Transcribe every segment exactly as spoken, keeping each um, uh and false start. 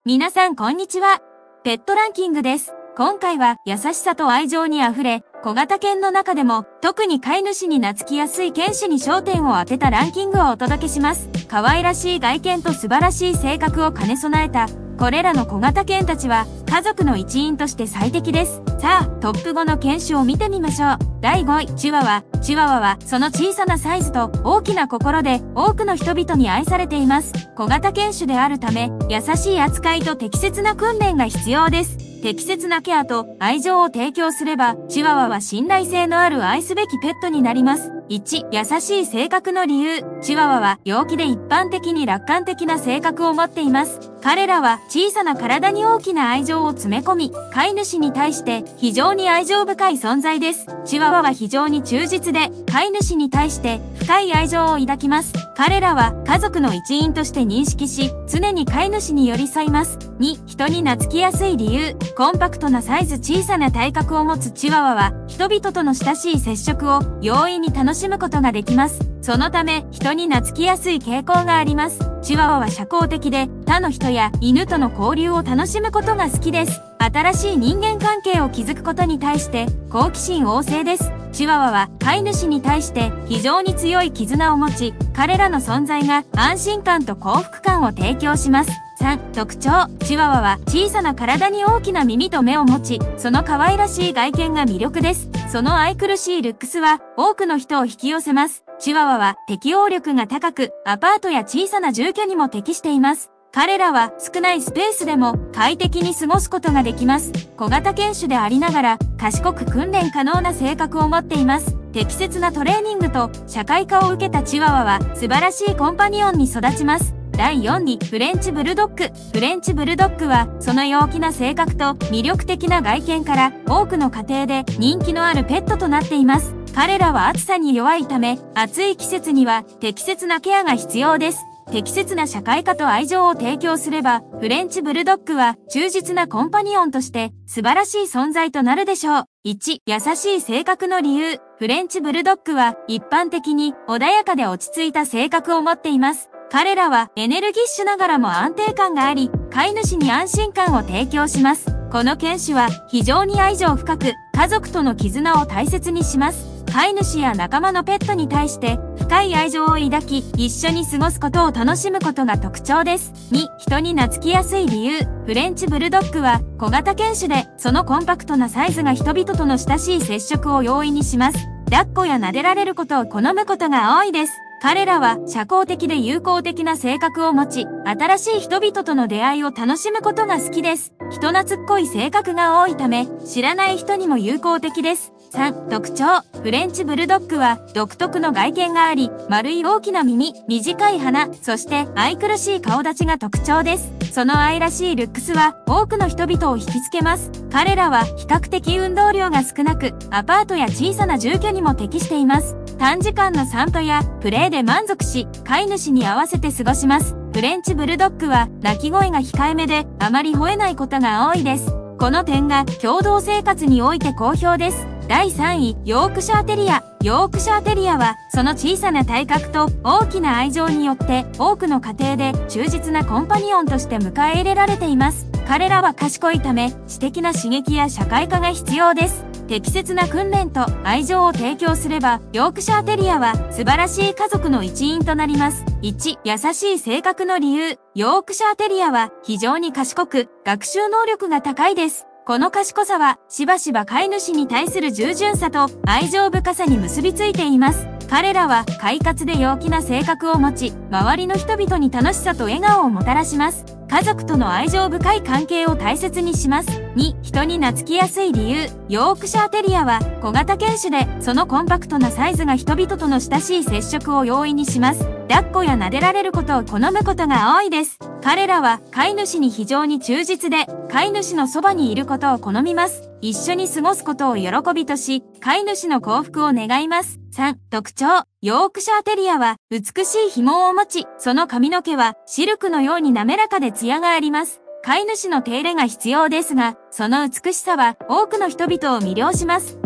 皆さんこんにちは。ペットランキングです。今回は優しさと愛情にあふれ、小型犬の中でも特に飼い主に懐きやすい犬種に焦点を当てたランキングをお届けします。可愛らしい外見と素晴らしい性格を兼ね備えた、これらの小型犬たちは家族の一員として最適です。さあ、トップごの犬種を見てみましょう。だいごい、チワワ。チワワはその小さなサイズと大きな心で多くの人々に愛されています。小型犬種であるため、優しい扱いと適切な訓練が必要です。適切なケアと愛情を提供すれば、チワワは信頼性のある愛すべきペットになります。いち、優しい性格の理由。チワワは陽気で一般的に楽観的な性格を持っています。彼らは小さな体に大きな愛情を詰め込み、飼い主に対して非常に愛情深い存在です。チワワは非常に忠実で、飼い主に対して深い愛情を抱きます。彼らは家族の一員として認識し、常に飼い主に寄り添います。に、人に懐きやすい理由。コンパクトなサイズ、小さな体格を持つチワワは、人々との親しい接触を容易に楽しむことができます。そのため、人に懐きやすい傾向があります。チワワは社交的で、他の人や犬との交流を楽しむことが好きです。新しい人間関係を築くことに対して、好奇心旺盛です。チワワは飼い主に対して非常に強い絆を持ち、彼らの存在が安心感と幸福感を提供します。さん、特徴。チワワは小さな体に大きな耳と目を持ち、その可愛らしい外見が魅力です。その愛くるしいルックスは多くの人を引き寄せます。チワワは適応力が高く、アパートや小さな住居にも適しています。彼らは少ないスペースでも快適に過ごすことができます。小型犬種でありながら賢く訓練可能な性格を持っています。適切なトレーニングと社会化を受けたチワワは素晴らしいコンパニオンに育ちます。だいよんに、フレンチブルドッグ。フレンチブルドッグは、その陽気な性格と魅力的な外見から、多くの家庭で人気のあるペットとなっています。彼らは暑さに弱いため、暑い季節には適切なケアが必要です。適切な社会化と愛情を提供すれば、フレンチブルドッグは忠実なコンパニオンとして素晴らしい存在となるでしょう。いち、優しい性格の理由。フレンチブルドッグは一般的に穏やかで落ち着いた性格を持っています。彼らはエネルギッシュながらも安定感があり、飼い主に安心感を提供します。この犬種は非常に愛情深く、家族との絆を大切にします。飼い主や仲間のペットに対して深い愛情を抱き、一緒に過ごすことを楽しむことが特徴です。に、人に懐きやすい理由。フレンチブルドッグは小型犬種で、そのコンパクトなサイズが人々との親しい接触を容易にします。抱っこや撫でられることを好むことが多いです。彼らは社交的で友好的な性格を持ち、新しい人々との出会いを楽しむことが好きです。人懐っこい性格が多いため、知らない人にも友好的です。さん、特徴。フレンチブルドッグは独特の外見があり、丸い大きな耳、短い鼻、そして愛くるしい顔立ちが特徴です。その愛らしいルックスは多くの人々を引きつけます。彼らは比較的運動量が少なく、アパートや小さな住居にも適しています。短時間の散歩やプレーで満足し、飼い主に合わせて過ごします。フレンチブルドッグは鳴き声が控えめで、あまり吠えないことが多いです。この点が共同生活において好評です。だいさんい、ヨークシャーテリア。ヨークシャーテリアは、その小さな体格と大きな愛情によって、多くの家庭で忠実なコンパニオンとして迎え入れられています。彼らは賢いため、知的な刺激や社会化が必要です。適切な訓練と愛情を提供すれば、ヨークシャーテリアは素晴らしい家族の一員となります。いち、優しい性格の理由。ヨークシャーテリアは非常に賢く、学習能力が高いです。この賢さは、しばしば飼い主に対する従順さと愛情深さに結びついています。彼らは快活で陽気な性格を持ち、周りの人々に楽しさと笑顔をもたらします。家族との愛情深い関係を大切にします。に、人に懐きやすい理由。ヨークシャーテリアは小型犬種で、そのコンパクトなサイズが人々との親しい接触を容易にします。抱っこや撫でられることを好むことが多いです。彼らは飼い主に非常に忠実で、飼い主のそばにいることを好みます。一緒に過ごすことを喜びとし、飼い主の幸福を願います。さん、特徴。ヨークシャーテリアは美しい紐を持ち、その髪の毛はシルクのように滑らかで艶があります。飼い主の手入れが必要ですが、その美しさは多くの人々を魅了します。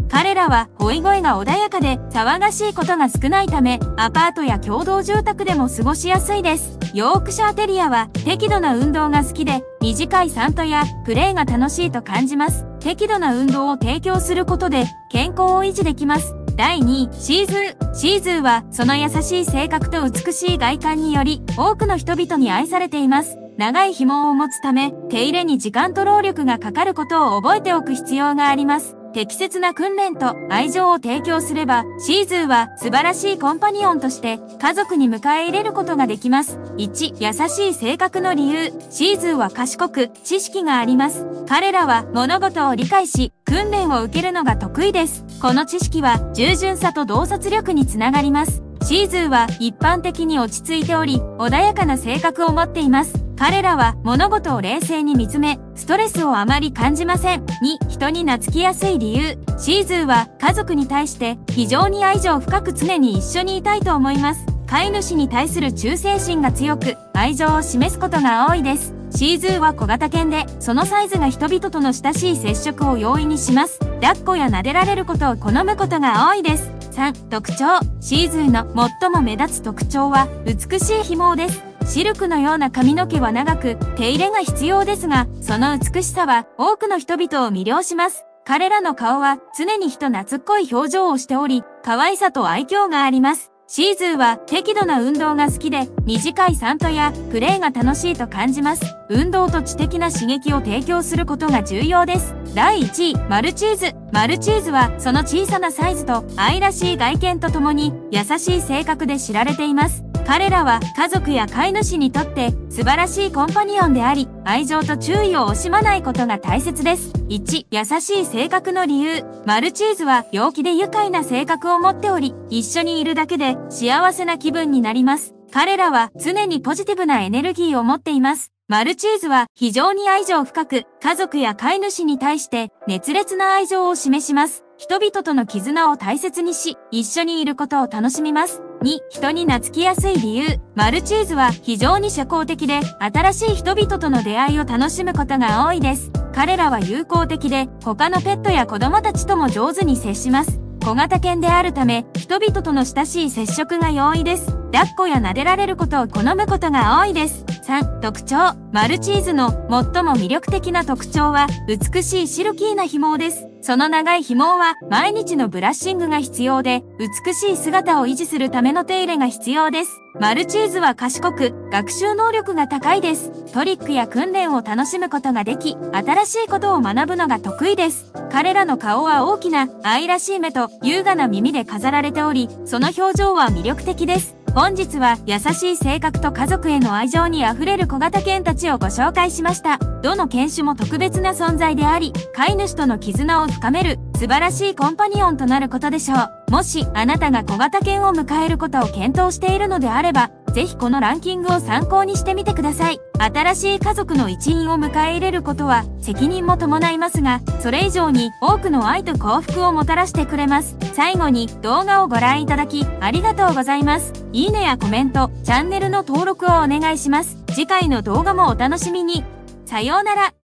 彼らは吠え声が穏やかで騒がしいことが少ないため、アパートや共同住宅でも過ごしやすいです。ヨークシャーテリアは適度な運動が好きで、短い散歩やプレーが楽しいと感じます。適度な運動を提供することで健康を維持できます。だいにい、シーズー。シーズーはその優しい性格と美しい外観により多くの人々に愛されています。長い紐を持つため、手入れに時間と労力がかかることを覚えておく必要があります。適切な訓練と愛情を提供すれば、シーズーは素晴らしいコンパニオンとして家族に迎え入れることができます。いち、優しい性格の理由。シーズーは賢く、知識があります。彼らは物事を理解し、訓練を受けるのが得意です。この知識は従順さと洞察力につながります。シーズーは一般的に落ち着いており、穏やかな性格を持っています。彼らは物事を冷静に見つめ、ストレスをあまり感じません。に、人に懐きやすい理由。シーズーは家族に対して非常に愛情深く常に一緒にいたいと思います。飼い主に対する忠誠心が強く、愛情を示すことが多いです。シーズーは小型犬で、そのサイズが人々との親しい接触を容易にします。抱っこや撫でられることを好むことが多いです。さん、特徴。シーズーの最も目立つ特徴は、美しい紐です。シルクのような髪の毛は長く、手入れが必要ですが、その美しさは多くの人々を魅了します。彼らの顔は常に人懐っこい表情をしており、可愛さと愛嬌があります。シーズーは適度な運動が好きで、短い散歩やプレーが楽しいと感じます。運動と知的な刺激を提供することが重要です。だいいちい、マルチーズ。マルチーズはその小さなサイズと愛らしい外見とともに優しい性格で知られています。彼らは家族や飼い主にとって素晴らしいコンパニオンであり、愛情と注意を惜しまないことが大切です。いち、優しい性格の理由。マルチーズは陽気で愉快な性格を持っており、一緒にいるだけで幸せな気分になります。彼らは常にポジティブなエネルギーを持っています。マルチーズは非常に愛情深く、家族や飼い主に対して熱烈な愛情を示します。人々との絆を大切にし、一緒にいることを楽しみます。に、人に懐きやすい理由。マルチーズは非常に社交的で、新しい人々との出会いを楽しむことが多いです。彼らは友好的で、他のペットや子供たちとも上手に接します。小型犬であるため、人々との親しい接触が容易です。抱っこや撫でられることを好むことが多いです。さん、特徴。マルチーズの最も魅力的な特徴は、美しいシルキーな紐です。その長い紐は毎日のブラッシングが必要で、美しい姿を維持するための手入れが必要です。マルチーズは賢く、学習能力が高いです。トリックや訓練を楽しむことができ、新しいことを学ぶのが得意です。彼らの顔は大きな、愛らしい目と優雅な耳で飾られており、その表情は魅力的です。本日は優しい性格と家族への愛情にあふれる小型犬たちをご紹介しました。どの犬種も特別な存在であり、飼い主との絆を深める素晴らしいコンパニオンとなることでしょう。もしあなたが小型犬を迎えることを検討しているのであれば、ぜひこのランキングを参考にしてみてください。新しい家族の一員を迎え入れることは責任も伴いますが、それ以上に多くの愛と幸福をもたらしてくれます。最後に動画をご覧いただきありがとうございます。いいねやコメント、チャンネルの登録をお願いします。次回の動画もお楽しみに。さようなら。